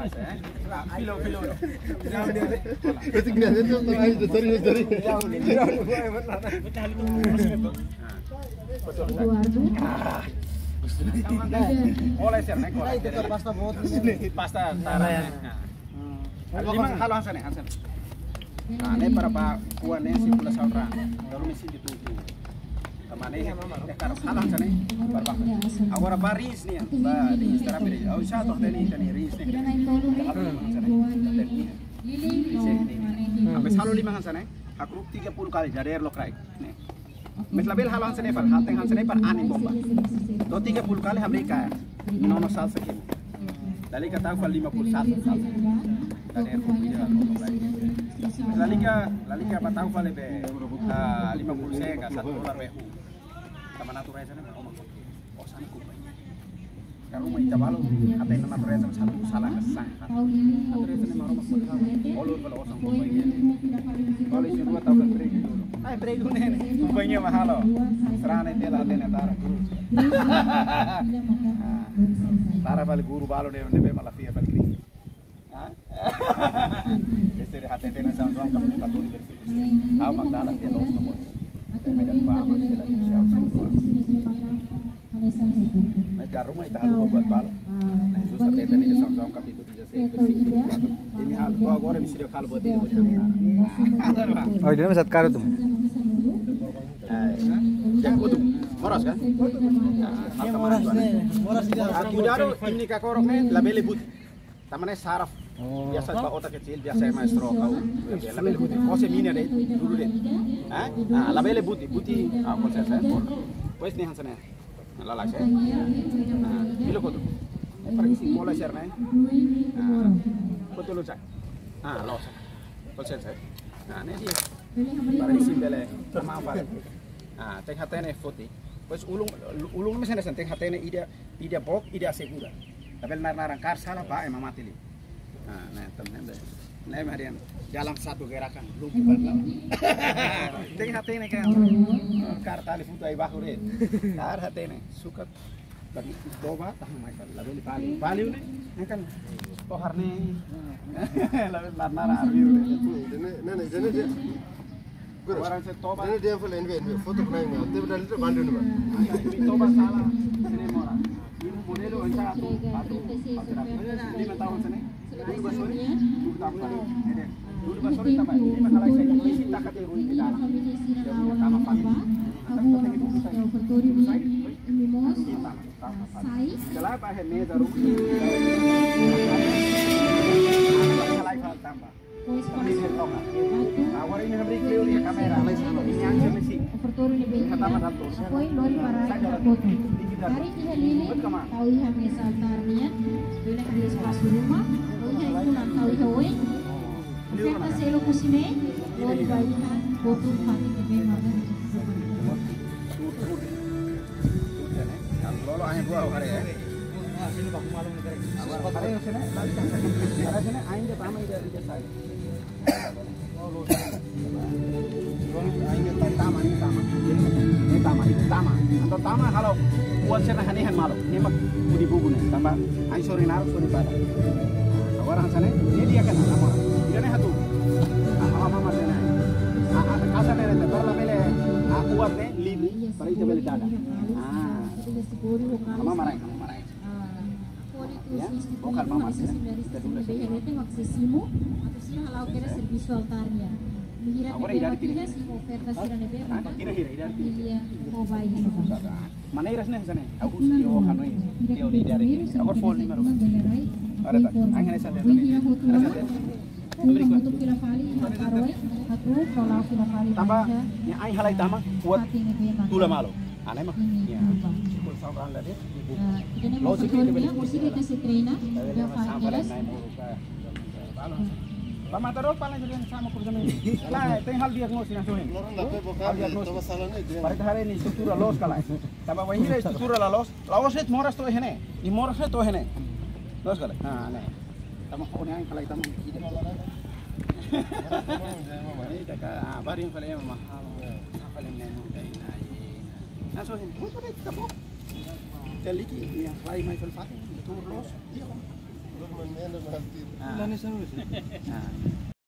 Filo. Berarti gini aja tuh serius dari. Oleh sir naik oleh. Pasta buat pasta taranya. Lima halo Hansen. Nah, ini berapa kuannya si pula saudara. Lalu mesti ditutup. Kemana ya? Kalau halo Hansen berapa? Agora baris nih, baris terapi. Oh satu tadi ris nih. Habis halo 5 Hansen aku 30 kali jadi air lokrai. Nih. Metlabel halo Hansen hateng Hansen ani bomba. Do 30 kali Amerika. Nono salsa kini. Dari kata aku 50 salsa. Dari air lokrai. Lalika batau vale be 50 sega $1 wehu. Sama natureza na omong. O sana kumpanya. Karo may tabalo atay na natureza satu salah kesang. Natureza na maromok magkakaroon. Olor pala osang kumpanya. Kalau isi 2 tahun break dulu. Ay break dulu nih. Kumpanya mahalo. Serana tela atena tara. Tara vale guru balo de malafia vale kri. Este de hati tena sama kami patut bersih. Tahu magdalang dia los nomor. Medan paham kita siap semua. Mereka rumah itu harus buat balo. Nah itu sampai tadi sama kami itu tidak bersih. Ini hal gua agora bisa dia kalau buat itu. Oh dia masih karo tuh. Ya kudu moras kan? Moras dia. Aku daro ini kakorok nih labele but. Tamannya saraf. Biasa pak otak kecil, biasa maestro kau. Labele buti. Kose mini ada dulu deh. Nah, labele buti apa saya? Wes nih Hansen. Lalak saya. Nah, bilo kau tuh. Pergi bola share nih. Betul lu cak. Los. Konsep saya. Nah, ini dia. Pergi bele. Sama apa? Teng hatene foti. Wes ulung misalnya teng hatene ida bok ida segura. Tapi narang salah pak emang mati li. Nah temen deh. Nah harian dalam satu gerakan lumpuh. Teng hati ini kan kar tali foto ay bahu deh. Kar hati ini suka bagi coba tahu macam lebih bali ini kan tohar nih. Lebih nara arbi deh. Jadi dia. Orang setoba. Jadi dia full invent foto kena ini. Tapi dah itu bandu nih. Toba salah. Ini mora. Ini modelo satu 5 tahun sini. Dulu basuri, dulu tambah. Dulu basuri tambah. Ini masalah saya isi takat yang rugi kita. Yang pertama pagi. Kalau apa yang meza rugi. Kalau tambah. Awal ini beri klio di kamera. Ini yang semisi. Kata satu. Hari ini lili, tahu yang misal tarnya, bila di sekolah rumah, tahu yang pulang tahu yang siapa selo kusine, lori bayikan, botol hati kebemar. Lolo hanya 2 hari ya. Sini baku malu nih kerja. Hari ini sini, hari sini aing dia pertama ide saya. Ini tama. Atau tama kalau buat sana hanihan malu. Ini mak budi bubu nih. Tambah aing sore naruh sore pada. Orang sana ini dia kan sama. Dia nih satu. Apa masih nih? Kasar nih itu berlabel kuat nih libu. Pada itu beli dada. Kamu marah. Ya, bukan mama sih. Itu maksisimu atau sih halau kira servisu altarnya. Agora idade pilih sih oferta sih nebe. Kira idade pilih. Iya, mau bayi. Mana irasnya sana? Aku sih oh kanu ini. Dia udah idade. Agora phone ni maro. Ada tak? Angin esa dia. Untuk kila kali taruh aku kalau kila kali. Tambah, ni aing halai tama buat tula malo. Aneh mah. Ya. Kul sauran lah dia. Lo sih dia mesti kita setrena. Dia faham. Pamataro pala jadi sama kurang ini. Lah, itu hal diagnosis langsung ini. Hal diagnosis. Pada hari ini struktura los kalah. Tambah wahira struktura la los. Laos itu moras tu hene. Di moras itu hene. Los kalah. Nah. Tambah orang yang kalah tambah tidak. Ini kakak baru yang paling mahal. Paling nemu dari naik. Langsung ini. Itu deh kamu. Teliki yang lain mai felfat. Tur los. Lurman, mana mati. Ah. Ah.